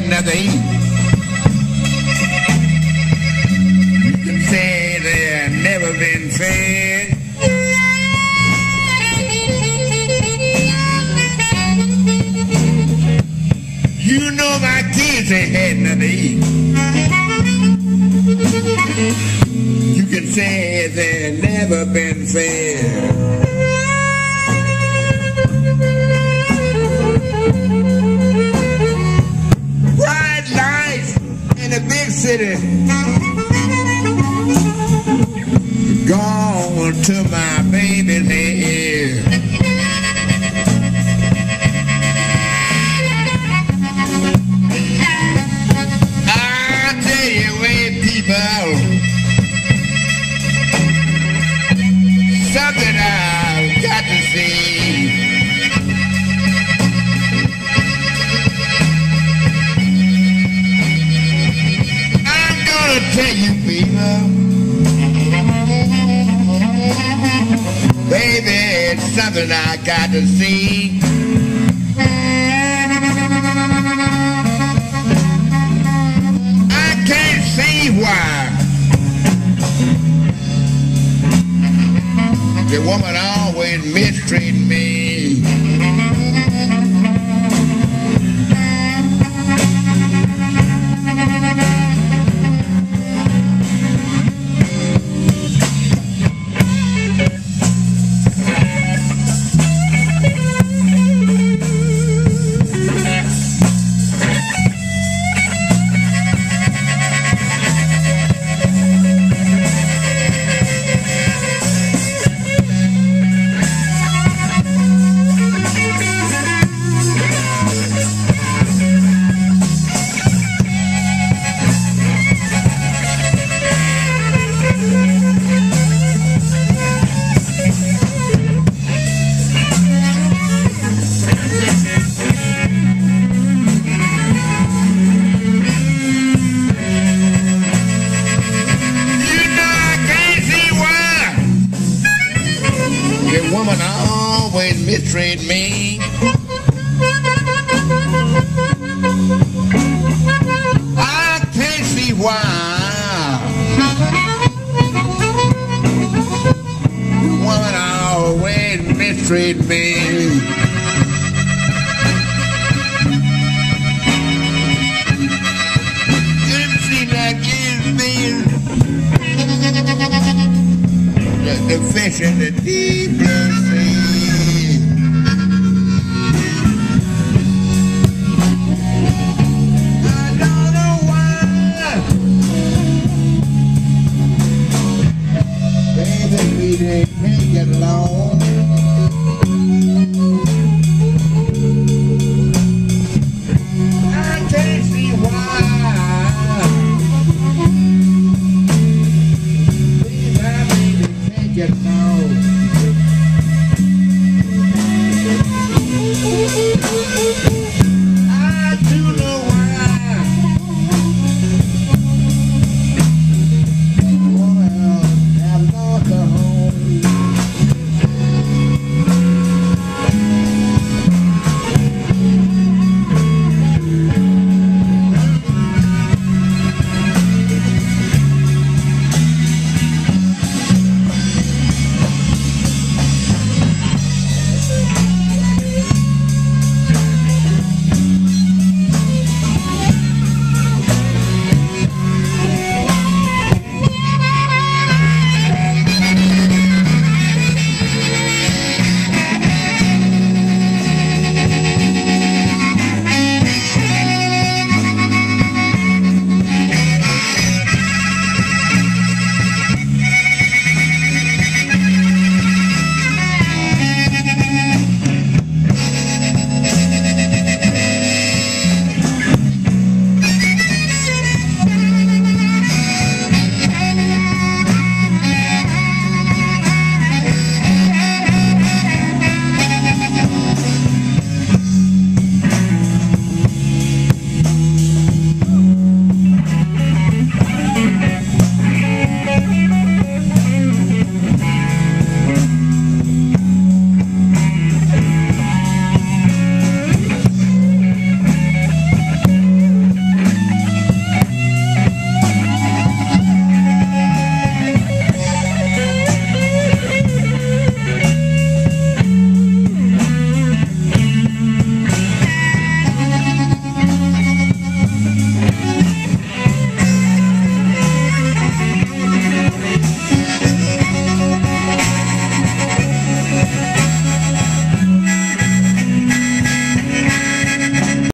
had nothing to eat. You can say they never been fed. You know my kids ain't had nothing to eat. You can say they never been fed. Bright lights in the big city, gone to my baby's head. I'll tell you where people, something I've got to see. I'm gonna tell you people, baby, it's something I got to see. I can't see why the woman always mistreating me. Woman always mistreat me. I can't see why the woman always mistreat me. Didn't seem like it's me. The fish in the deep blue sea.